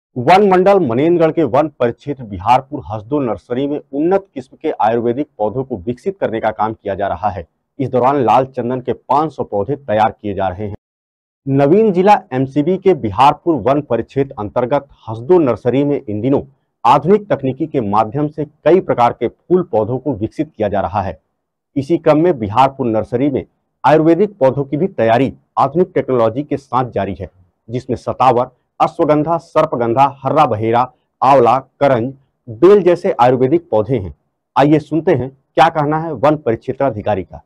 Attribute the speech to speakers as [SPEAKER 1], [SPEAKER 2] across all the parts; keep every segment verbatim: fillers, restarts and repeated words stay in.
[SPEAKER 1] One मंडल मनेन्द्रगढ़ के one परिक्षेत्र Biharpur Hasdeo nursery में उन्नत किस्म के आयुर्वेदिक पौधों को विकसित करने का काम किया जा रहा है। इस दौरान लाल चंदन के पाँच सौ पौधे तैयार किए जा रहे हैं। नवीन जिला एमसीबी के बिहारपुर वन परिक्षेत्र अंतर्गत हसदो नर्सरी में इन दिनों आधुनिक तकनीकी के माध्यम से कई प्रकार के फूल पौधों को विकसित किया जा रहा है। इसी क्रम में बिहारपुर नर्सरी में आयुर्वेदिक पौधों की भी तैयारी आधुनिक टेक्नोलॉजी के साथ जारी है, जिसमें सतावर, अश्वगंधा, सर्पगंधा, हर्रा बहेरा, आंवला, करंज, बेल जैसे आयुर्वेदिक पौधे हैं। आइए सुनते हैं क्या कहना है वन परिक्षेत्राधिकारी का।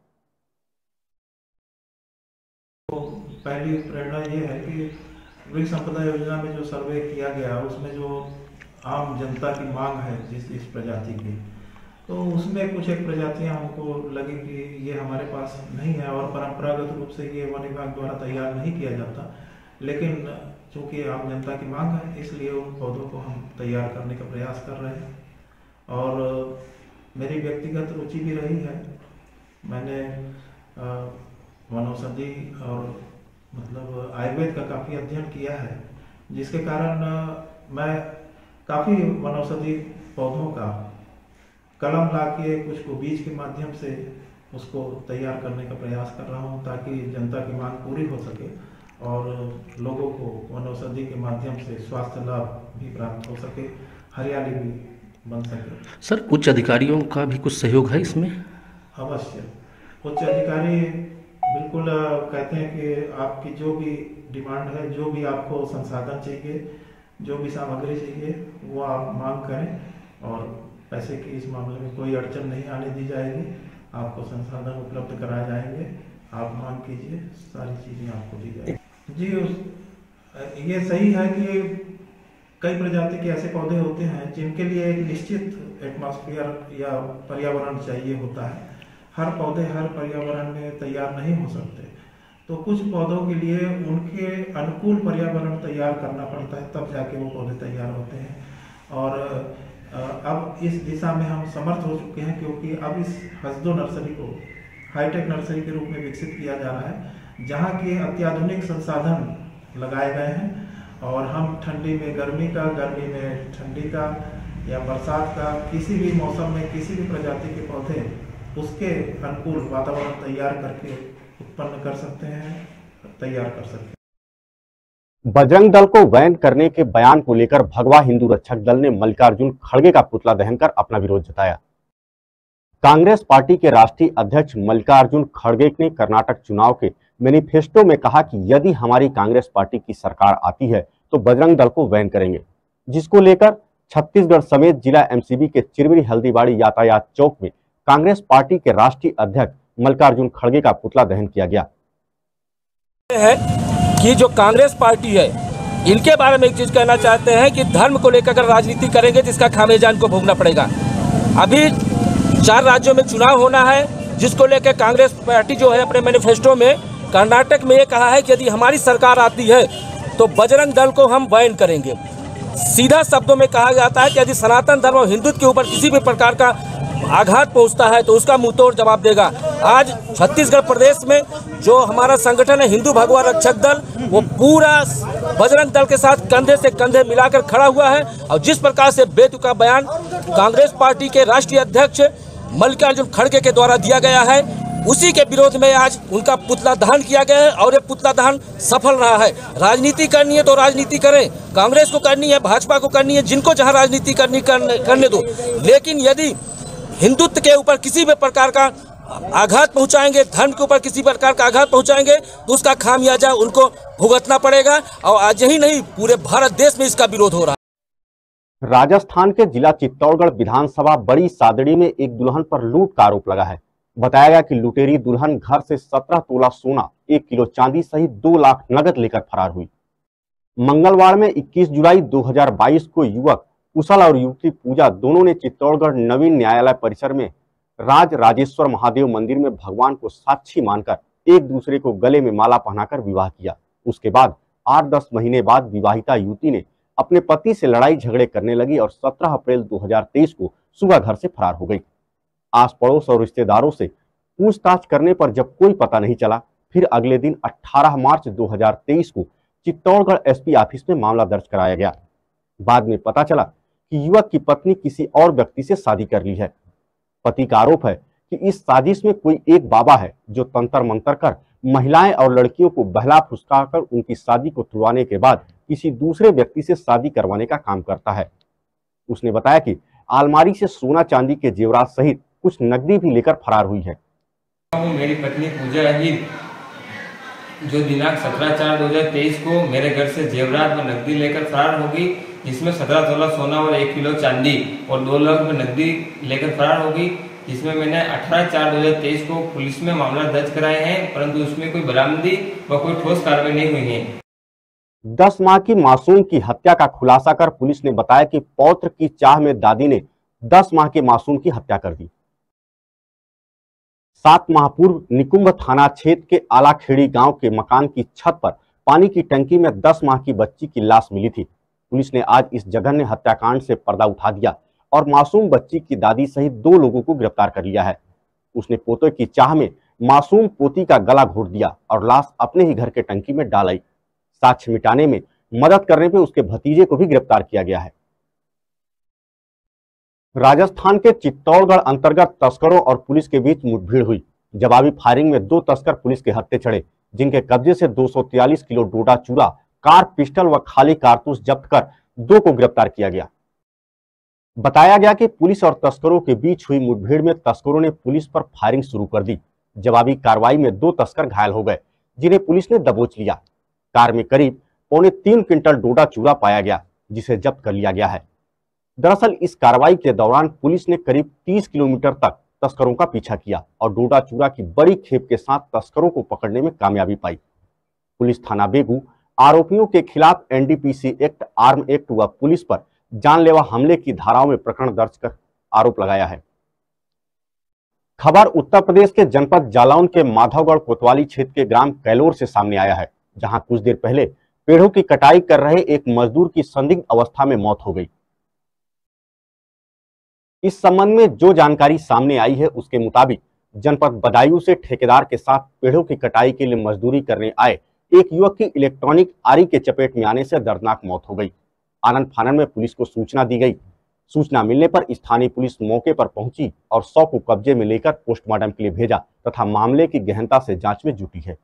[SPEAKER 2] तो पहली प्रेरणा ये है कि वृक्ष संपदा योजना में जो सर्वे किया गया उसमें जो आम जनता की मांग है जिस इस प्रजाति की, तो उसमें कुछ एक प्रजातियां हमको लगी कि ये हमारे पास नहीं है और परंपरागत रूप से ये वन विभाग द्वारा तैयार नहीं किया जाता, लेकिन चूंकि आम जनता की मांग है इसलिए उन पौधों को हम तैयार करने का प्रयास कर रहे हैं। और मेरी व्यक्तिगत रुचि भी रही है। मैंने वनौषधि और मतलब आयुर्वेद का काफ़ी अध्ययन किया है, जिसके कारण मैं काफ़ी वनौषधि पौधों का कलम ला के कुछ को बीज के माध्यम से उसको तैयार करने का प्रयास कर रहा हूँ, ताकि जनता की मांग पूरी हो सके और लोगों को वनौषधि के माध्यम से स्वास्थ्य लाभ भी प्राप्त हो सके, हरियाली भी बन सके।
[SPEAKER 3] सर, उच्च अधिकारियों का भी कुछ सहयोग है इसमें?
[SPEAKER 2] अवश्य। उच्च अधिकारी बिल्कुल कहते हैं कि आपकी जो भी डिमांड है, जो भी आपको संसाधन चाहिए, जो भी सामग्री चाहिए, वो आप मांग करें और पैसे की इस मामले में कोई अड़चन नहीं आने दी जाएगी। आपको संसाधन उपलब्ध कराए जाएंगे, आप मांग कीजिए, सारी चीज़ें आपको दी जाएगी। जी, उस ये सही है कि कई प्रजाति के ऐसे पौधे होते हैं जिनके लिए एक निश्चित एटमॉस्फेयर या पर्यावरण चाहिए होता है। हर पौधे हर पर्यावरण में तैयार नहीं हो सकते, तो कुछ पौधों के लिए उनके अनुकूल पर्यावरण तैयार करना पड़ता है, तब जाके वो पौधे तैयार होते हैं। और अब इस दिशा में हम समर्थ हो चुके हैं, क्योंकि अब इस हसदो नर्सरी को हाईटेक नर्सरी के रूप में विकसित किया जा रहा है, जहाँ के अत्याधुनिक संसाधन लगाए गए हैं और हम ठंडी में गर्मी का, गर्मी में ठंडी का या बरसात का, किसी भी मौसम में किसी भी प्रजाति के पौधे उसके अनुकूल वातावरण तैयार करके उत्पन्न कर सकते हैं, तैयार कर सकते हैं।
[SPEAKER 1] बजरंग दल को बैन करने के बयान को लेकर भगवा हिंदू रक्षक दल ने मल्लिकार्जुन खड़गे का पुतला दहन कर अपना विरोध जताया। कांग्रेस पार्टी के राष्ट्रीय अध्यक्ष मल्लिकार्जुन खड़गे ने कर्नाटक चुनाव के मैनिफेस्टो में कहा कि यदि हमारी कांग्रेस पार्टी की सरकार आती है तो बजरंग दल को बैन करेंगे, जिसको लेकर छत्तीसगढ़ समेत जिला एमसीबी के चिरबरी हल्दीबाड़ी यातायात चौक में कांग्रेस पार्टी के राष्ट्रीय अध्यक्ष मल्लिकार्जुन खड़गे का पुतला दहन किया गया।
[SPEAKER 4] है कि जो कांग्रेस पार्टी है, इनके बारे में एक चीज कहना चाहते हैं कि धर्म को लेकर अगर राजनीति करेंगे तो इसका खामियाजा इनको भोगना पड़ेगा। अभी चार राज्यों में चुनाव होना है, जिसको लेकर कांग्रेस पार्टी जो है अपने मैनिफेस्टो में कर्नाटक में ये कहा है कि यदि हमारी सरकार आती है तो बजरंग दल को हम बैन करेंगे। सीधा शब्दों में कहा जाता है कि यदि सनातन धर्म और हिंदुत्व के ऊपर किसी भी प्रकार का आघात पहुंचता है तो उसका मुंहतोड़ जवाब देगा। आज छत्तीसगढ़ प्रदेश में जो हमारा संगठन है हिंदू भगवा रक्षक दल, वो पूरा बजरंग दल के साथ कंधे से कंधे मिलाकर खड़ा हुआ है और जिस प्रकार से बेतुका बयान कांग्रेस पार्टी के राष्ट्रीय अध्यक्ष मल्लिकार्जुन खड़गे के द्वारा दिया गया है, उसी के विरोध में आज उनका पुतला दहन किया गया है और ये पुतला दहन सफल रहा है। राजनीति करनी है तो राजनीति करें, कांग्रेस को करनी है, भाजपा को करनी है, जिनको जहां राजनीति करनी करने, करने दो, लेकिन यदि हिंदुत्व के ऊपर किसी भी प्रकार का आघात पहुंचाएंगे, धर्म के ऊपर किसी प्रकार का आघात पहुंचाएंगे तो उसका खामियाजा उनको भुगतना पड़ेगा। और आज ही नहीं, पूरे भारत देश में इसका विरोध हो रहा है।
[SPEAKER 1] राजस्थान के जिला चित्तौड़गढ़ विधानसभा बड़ी सादड़ी में एक दुल्हन पर लूट का आरोप लगा है। बताया गया कि लुटेरी दुल्हन घर से सत्रह तोला सोना, एक किलो चांदी सहित दो लाख नगद लेकर फरार हुई। मंगलवार में इक्कीस जुलाई दो हजार बाईस को युवक कुशल और युवती पूजा दोनों ने चित्तौड़गढ़ नवीन न्यायालय परिसर में राज राजेश्वर महादेव मंदिर में भगवान को साक्षी मानकर एक दूसरे को गले में माला पहनाकर विवाह किया। उसके बाद आठ दस महीने बाद विवाहिता युवती ने अपने पति से लड़ाई झगड़े करने लगी और सत्रह अप्रैल दो हजार तेईस को सुबह घर से फरार हो गई। आस पड़ोस और रिश्तेदारों से पूछताछ करने पर जब कोई पता नहीं चला, फिर अगले दिन अठारह मार्च दो हजार तेईस को चित्तौड़गढ़ एसपी ऑफिस में मामला दर्ज कराया गया। बाद में पता चला कि युवक की पत्नी किसी और व्यक्ति से शादी कर ली है। पति का आरोप है कि इस साजिश में कोई एक बाबा है जो तंत्र मंत्र कर महिलाएं और लड़कियों को बहला फुसलाकर उनकी शादी को तुड़वाने के बाद किसी दूसरे व्यक्ति से शादी करवाने का काम करता है। उसने बताया कि अलमारी से सोना चांदी के जेवरात सहित कुछ नकदी भी लेकर फरार हुई है।
[SPEAKER 5] मेरी पत्नी पूजा ही जो दिनांक सत्रह चार दो हजार तेईस को मेरे घर से जेवरात व नकदी लेकर फरार होगी, जिसमें सत्रह तोला सोना और एक किलो चांदी और दो लाख रुपए नकदी लेकर फरार होगी, जिसमें मैंने अठारह चार दो हजार तेईस को पुलिस में मामला दर्ज कराए हैं, परंतु उसमें कोई बरामदी व कोई ठोस कार्रवाई नहीं हुई है।
[SPEAKER 1] दस माह की मासूम की हत्या का खुलासा कर पुलिस ने बताया कि पौत्र की चाह में दादी ने दस माह के मासूम की हत्या कर दी। सात माह पूर्व निकुंभ थाना क्षेत्र के आलाखेड़ी गांव के मकान की छत पर पानी की टंकी में दस माह की बच्ची की लाश मिली थी। पुलिस ने आज इस जघन्य हत्याकांड से पर्दा उठा दिया और मासूम बच्ची की दादी सहित दो लोगों को गिरफ्तार कर लिया है। उसने पोते की चाह में मासूम पोती का गला घोट दिया और लाश अपने ही घर के टंकी में डाल आई। साक्ष्य मिटाने में मदद करने पे उसके भतीजे को भी गिरफ्तार किया गया है। राजस्थान के चित्तौड़गढ़ अंतर्गत तस्करों और पुलिस के बीच मुठभेड़ हुई। जवाबी फायरिंग में दो तस्कर पुलिस के हत्थे चढ़े, जिनके कब्जे से दो सौ तियालीस किलो डोडा चूरा, कार, पिस्टल व खाली कारतूस जब्त कर दो को गिरफ्तार किया गया। बताया गया कि पुलिस और तस्करों के बीच हुई मुठभेड़ में तस्करों ने पुलिस पर फायरिंग शुरू कर दी। जवाबी कार्रवाई में दो तस्कर घायल हो गए, जिन्हें पुलिस ने दबोच लिया। कार में करीब पौने तीन क्विंटल डोडा चूरा पाया गया, जिसे जब्त कर लिया गया है। दरअसल इस कार्रवाई के दौरान पुलिस ने करीब तीस किलोमीटर तक तस्करों का पीछा किया और डोडा चूरा की बड़ी खेप के साथ तस्करों को पकड़ने में कामयाबी पाई। पुलिस थाना बेगू आरोपियों के खिलाफ एनडीपीसी एक्ट, आर्म एक्ट व पुलिस पर जानलेवा हमले की धाराओं में प्रकरण दर्ज कर आरोप लगाया है। खबर उत्तर प्रदेश के जनपद जालौन के माधवगढ़ कोतवाली क्षेत्र के ग्राम कैलोर से सामने आया है, जहां कुछ देर पहले पेड़ों की कटाई कर रहे एक मजदूर की संदिग्ध अवस्था में मौत हो गई। इस संबंध में जो जानकारी सामने आई है उसके मुताबिक जनपद बदायूं से ठेकेदार के साथ पेड़ों की कटाई के लिए मजदूरी करने आए एक युवक की इलेक्ट्रॉनिक आरी के चपेट में आने से दर्दनाक मौत हो गई। आनंद फानन में पुलिस को सूचना दी गई। सूचना मिलने पर स्थानीय पुलिस मौके पर पहुंची और शव को कब्जे में लेकर पोस्टमार्टम के लिए भेजा तथा मामले की गहनता से जांच में जुटी है।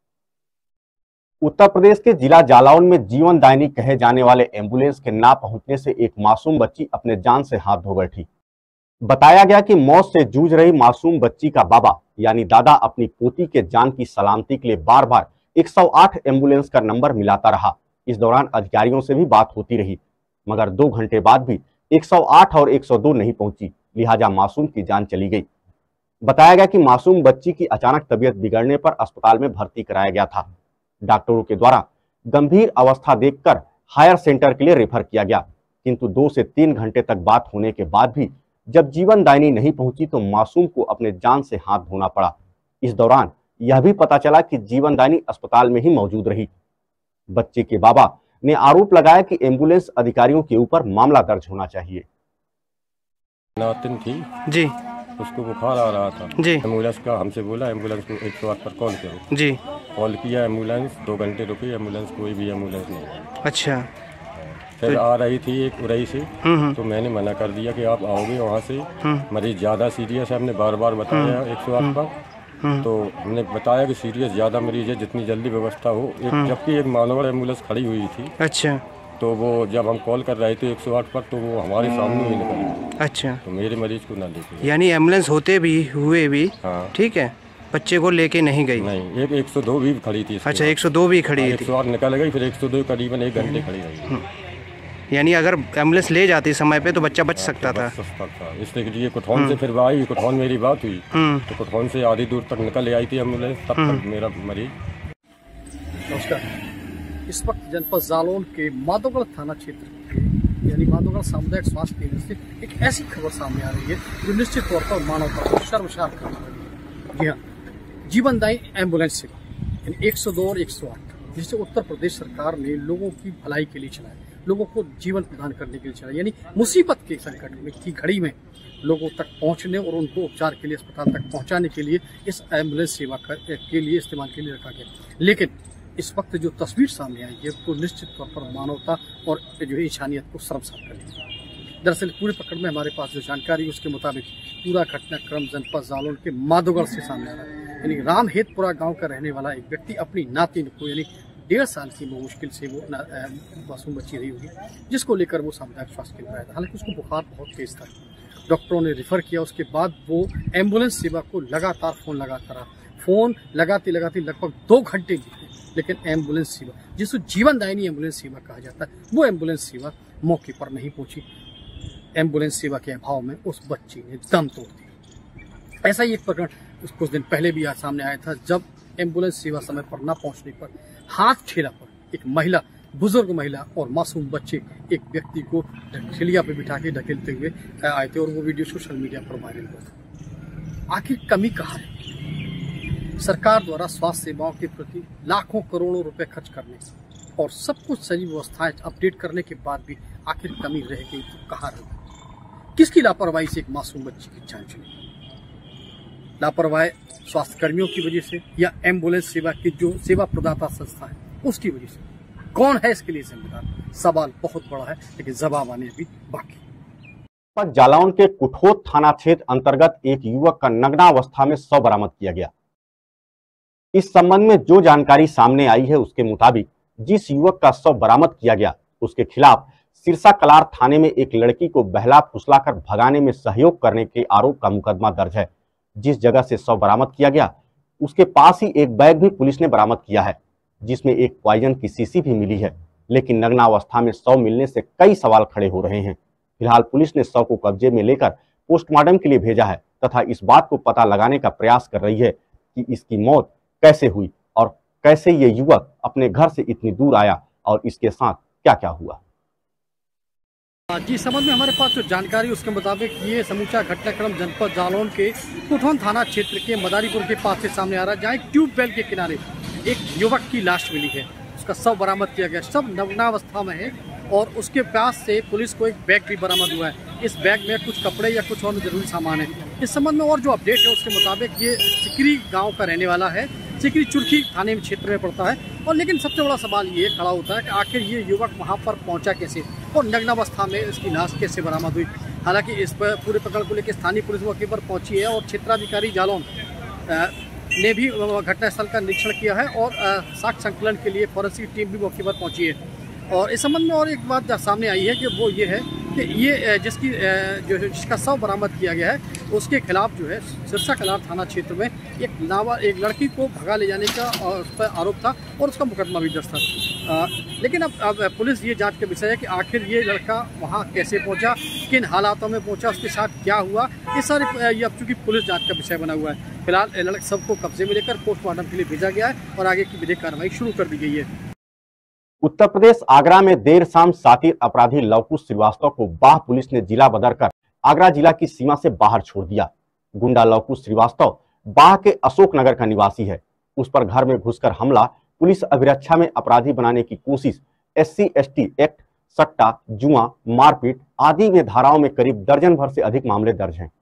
[SPEAKER 1] उत्तर प्रदेश के जिला जालौन में जीवनदायिनी कहे जाने वाले एम्बुलेंस के ना पहुंचने से एक मासूम बच्ची अपने जान से हाथ धो बैठी। बताया गया कि मौत से जूझ रही मासूम बच्ची का बाबा यानी दादा अपनी पोती के जान की सलामती के लिए बार बार एक सौ आठ एम्बुलेंस का नंबर मिलाता रहा। इस दौरान अधिकारियों से भी बात होती रही, मगर दो घंटे बाद भी एक सौ आठ और एक सौ दो नहीं पहुंची, लिहाजा मासूम की जान चली गई। बताया गया कि मासूम बच्ची की अचानक तबीयत बिगड़ने पर अस्पताल में भर्ती कराया गया था। डॉक्टरों के द्वारा गंभीर अवस्था देखकर हायर सेंटर के लिए रेफर किया गया, किंतु दो से तीन घंटे तक बात होने के बाद भी जब जीवनदायिनी नहीं पहुंची तो मासूम को अपने जान से हाथ धोना पड़ा। इस दौरान यह भी पता चला कि जीवनदायिनी अस्पताल में ही मौजूद रही। बच्चे के बाबा ने आरोप लगाया कि एम्बुलेंस अधिकारियों के ऊपर मामला दर्ज होना चाहिए।
[SPEAKER 6] नातिन थी
[SPEAKER 7] जी,
[SPEAKER 6] उसको बुखार आ रहा था
[SPEAKER 7] जी।
[SPEAKER 6] एम्बुलेंस का हमसे बोला एम्बुलेंस को एक सौ आठ पर कॉल करो
[SPEAKER 7] जी।
[SPEAKER 6] कॉल किया, एम्बुलेंस दो घंटे रुकी, एम्बुलेंस कोई भी एम्बुलेंस नहीं।
[SPEAKER 7] अच्छा।
[SPEAKER 6] फिर आ रही थी एक उरई से, तो मैंने मना कर दिया कि आप आओगे वहाँ से, मरीज ज़्यादा सीरियस है। हमने बार बार बताया एक सौ आठ पर, तो हमने बताया कि सीरियस ज़्यादा मरीज है, जितनी जल्दी व्यवस्था हो। एक जबकि एक मानवगढ़ एम्बुलेंस खड़ी हुई थी। अच्छा। तो वो जब हम कॉल कर रहे थे एक सौ आठ पर, तो वो हमारे सामने ही निकली। अच्छा। तो मेरे मरीज को ना लेके,
[SPEAKER 7] यानी एम्बुलेंस होते भी हुए भी, हाँ ठीक है, बच्चे को लेके नहीं गई।
[SPEAKER 6] नहीं, एक एक सौ दो भी खड़ी थी।
[SPEAKER 7] अच्छा, एक सौ दो भी खड़ी थी।
[SPEAKER 6] एक सौ आठ निकल गई, फिर एक सौ दो करीबन एक घंटे खड़ी रही।
[SPEAKER 7] यानी अगर एम्बुलेंस ले जाती समय पे तो बच्चा बच सकता था।
[SPEAKER 6] इसलिए कुठौन से फिर आई, कुठौन मेरी बात हुई तो कुठौन से आधी दूर तक निकल आई थी एम्बुलेंस, तब तक मेरा मरीज।
[SPEAKER 8] नमस्कार। इस वक्त जनपद जालौन के माधवगढ़ थाना क्षेत्र यानी माधवगढ़ सामुदायिक स्वास्थ्य केंद्र से एक ऐसी खबर सामने आ रही है जो निश्चित तौर पर मानवता को शर्मसार करने वाली है। जी हाँ, जीवनदायी एम्बुलेंस सेवा यानी एक सौ दो और एक सौ आठ, जिसे उत्तर प्रदेश सरकार ने लोगों की भलाई के लिए चलाया, लोगों को जीवन प्रदान करने के लिए चला, यानी मुसीबत के संकट में की घड़ी में लोगों तक पहुंचने और उनको उपचार के लिए अस्पताल तक पहुंचाने के लिए इस एम्बुलेंस सेवा के लिए इस्तेमाल के लिए रखा गया। लेकिन इस वक्त जो तस्वीर सामने आई है तो निश्चित तौर पर मानवता और जो है इंसानियत को शर्मसार करेगी। दरअसल पूरी पकड़ में हमारे पास जो जानकारी है उसके मुताबिक पूरा घटनाक्रम जनपद जालौन के माधोगढ़ से सामने आ रहा है। यानी रामहेतपुरा गांव का रहने वाला एक व्यक्ति अपनी नातिन को यानी डेढ़ साल की वो मुश्किल से वो मासूम बच्ची रही होगी, जिसको लेकर वो सामुदायिक स्वास्थ्य केंद्र आया था। हालांकि उसको बुखार बहुत तेज था, डॉक्टरों ने रिफर किया। उसके बाद वो एम्बुलेंस सेवा को लगातार फोन लगाता रहा। फोन लगाते लगाते लगभग दो घंटे बीते, लेकिन एम्बुलेंस सेवा जिसको जीवनदायिनी एम्बुलेंस सेवा कहा जाता है वो एम्बुलेंस सेवा मौके पर नहीं पहुंची। एम्बुलेंस सेवा के अभाव में उस बच्ची ने दम तोड़ दिया। ऐसा ही एक प्रकरण कुछ दिन पहले भी आज सामने आया था, जब एम्बुलेंस सेवा समय पर न पहुंचने पर हाथ ठेला पर एक महिला, बुजुर्ग महिला और मासूम बच्चे एक व्यक्ति को ठेलिया पे बिठा के ढकेलते हुए आए थे और वो वीडियो सोशल मीडिया पर वायरल हुआ था। आखिर कमी कहाँ है? सरकार द्वारा स्वास्थ्य सेवाओं के प्रति लाखों करोड़ों रुपए खर्च करने और सब कुछ सही व्यवस्थाएं अपडेट करने के बाद भी आखिर कमी रह गई तो कहाँ रह गई? किसकी लापरवाही से एक मासूम बच्ची की जान चली? लापरवाही स्वास्थ्य कर्मियों की वजह से या एम्बुलेंस सेवा की जो सेवा प्रदाता संस्था है उसकी वजह से? कौन है इसके लिए जिम्मेदार? सवाल बहुत बड़ा है, लेकिन जवाब आने अभी बाकी।
[SPEAKER 1] जालौन के कुठोत थाना क्षेत्र अंतर्गत एक युवक का नग्नावस्था में शव बरामद किया गया। इस संबंध में जो जानकारी सामने आई है उसके मुताबिक जिस युवक का शव बरामद किया गया उसके खिलाफ सिरसा कलार थाने में एक लड़की को बहला फुसलाकर भगाने में सहयोग करने के आरोप का मुकदमा दर्ज है। जिस जगह से शव बरामद किया गया उसके पास ही एक बैग भी पुलिस ने बरामद किया है, जिसमें एक पॉइजन की शीशी भी मिली है। लेकिन नग्नावस्था में शव मिलने से कई सवाल खड़े हो रहे हैं। फिलहाल पुलिस ने शव को कब्जे में लेकर पोस्टमार्टम के लिए भेजा है तथा इस बात को पता लगाने का प्रयास कर रही है कि इसकी मौत कैसे हुई और कैसे ये युवक अपने घर से इतनी दूर आया और इसके साथ क्या क्या हुआ।
[SPEAKER 8] जी, संबंध में हमारे पास जो जानकारी उसके मुताबिक ये समूचा घटनाक्रम जनपद जालौन के कुठोन थाना क्षेत्र के मदारीपुर के पास से सामने आ रहा है, जहाँ एक ट्यूबवेल के किनारे एक युवक की लाश मिली है। उसका शव बरामद किया गया, शव नग्नावस्था में है और उसके पास से पुलिस को एक बैग भी बरामद हुआ है। इस बैग में कुछ कपड़े या कुछ और जरूरी सामान है। इस संबंध में और जो अपडेट है उसके मुताबिक ये सिकरी गांव का रहने वाला है, सिकरी चुरखी थाने में क्षेत्र में पड़ता है। और लेकिन सबसे बड़ा सवाल ये खड़ा होता है कि आखिर ये युवक वहाँ पर पहुँचा कैसे और नग्नावस्था में इसकी लाश कैसे बरामद हुई। हालांकि इस पर पूरे प्रकरण को लेकर स्थानीय पुलिस मौके पर पहुंची है और क्षेत्राधिकारी जालौन ने भी घटनास्थल का निरीक्षण किया है और साक्ष्य संकलन के लिए फॉरेंसिक टीम भी मौके पर पहुंची है। और इस संबंध में और एक बात सामने आई है कि वो ये है कि ये जिसकी जो जिसका शव बरामद किया गया है उसके खिलाफ जो है सिरसा कलार थाना क्षेत्र में एक नावा एक लड़की को भगा ले जाने का और उस पर आरोप था और उसका मुकदमा भी दर्ज था। आ, लेकिन अब अब पुलिस ये जांच का विषय है कि आखिर ये लड़का वहाँ कैसे पहुँचा, किन हालातों में पहुँचा, उसके साथ क्या हुआ, ये सारे ये अब चूँकि पुलिस जाँच का विषय बना हुआ है। फिलहाल लड़के सबको कब्जे में लेकर पोस्टमार्टम के लिए भेजा गया है और आगे की विधिक कार्रवाई शुरू कर दी गई है।
[SPEAKER 1] उत्तर प्रदेश आगरा में देर शाम शातिर अपराधी लवकुश श्रीवास्तव को बाह पुलिस ने जिला बदर कर आगरा जिला की सीमा से बाहर छोड़ दिया। गुंडा लवकुश श्रीवास्तव बाह के अशोक नगर का निवासी है। उस पर घर में घुसकर हमला, पुलिस अभिरक्षा में अपराधी बनाने की कोशिश, एससी एसटी एक्ट, सट्टा, जुआ, मारपीट आदि में धाराओं में करीब दर्जन भर से अधिक मामले दर्ज हैं।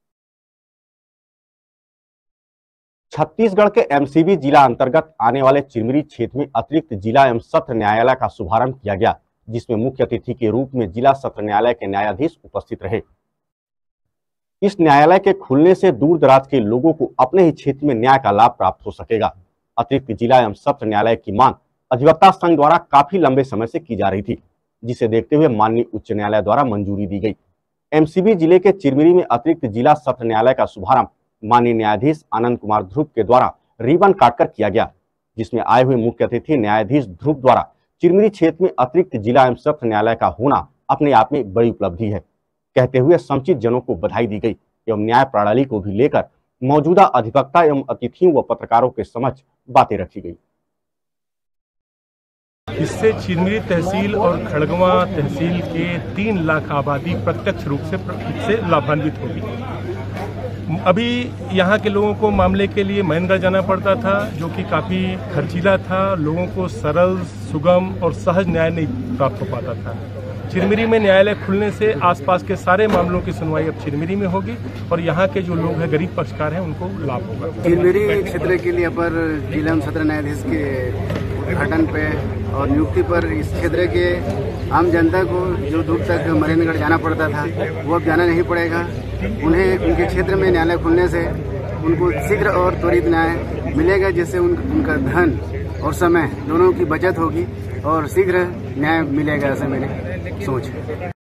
[SPEAKER 1] छत्तीसगढ़ के एमसीबी जिला अंतर्गत आने वाले चिरमिरी क्षेत्र में अतिरिक्त जिला एवं सत्र न्यायालय का शुभारंभ किया गया, जिसमें मुख्य अतिथि के रूप में जिला सत्र न्यायालय के न्यायाधीश उपस्थित रहे। इस न्यायालय के खुलने से दूर दराज के लोगों को अपने ही क्षेत्र में न्याय का लाभ प्राप्त हो सकेगा। अतिरिक्त जिला एवं सत्र न्यायालय की मांग अधिवक्ता संघ द्वारा काफी लंबे समय से की जा रही थी, जिसे देखते हुए माननीय उच्च न्यायालय द्वारा मंजूरी दी गई। एमसीबी जिले के चिरमिरी में अतिरिक्त जिला सत्र न्यायालय का शुभारंभ माननीय न्यायाधीश आनंद कुमार ध्रुव के द्वारा रिबन काटकर किया गया, जिसमें आए हुए मुख्य अतिथि न्यायाधीश ध्रुव द्वारा चिरमिरी क्षेत्र में अतिरिक्त जिला एवं सत्र न्यायालय का होना अपने आप में एक बड़ी उपलब्धि है कहते हुए समुचित जनों को बधाई दी गई एवं न्याय प्रणाली को भी लेकर मौजूदा अधिवक्ता एवं अतिथियों व पत्रकारों के समक्ष बातें रखी गई।
[SPEAKER 9] इससे चिरमिरी तहसील और खड़गवा तहसील के तीन लाख आबादी प्रत्यक्ष रूप से, से लाभान्वित होगी। अभी यहाँ के लोगों को मामले के लिए महेंद्रगढ़ जाना पड़ता था, जो कि काफ़ी खर्चीला था। लोगों को सरल, सुगम और सहज न्याय नहीं प्राप्त हो पाता था। चिरमिरी में न्यायालय खुलने से आसपास के सारे मामलों की सुनवाई अब चिरमिरी में होगी और यहाँ के जो लोग हैं, गरीब पक्षकार हैं, उनको लाभ होगा।
[SPEAKER 10] चिरमिरी क्षेत्र के लिए अपर जिला सत्र न्यायाधीश के उद्घाटन पे और नियुक्ति पर इस क्षेत्र के आम जनता को जो दूर तक महेंद्रगढ़ जाना पड़ता था वो अब जाना नहीं पड़ेगा। उन्हें उनके क्षेत्र में न्यायालय खुलने से उनको शीघ्र और त्वरित न्याय मिलेगा, जिससे उन, उनका धन और समय दोनों की बचत होगी और शीघ्र न्याय मिलेगा, ऐसा मेरी सोच है।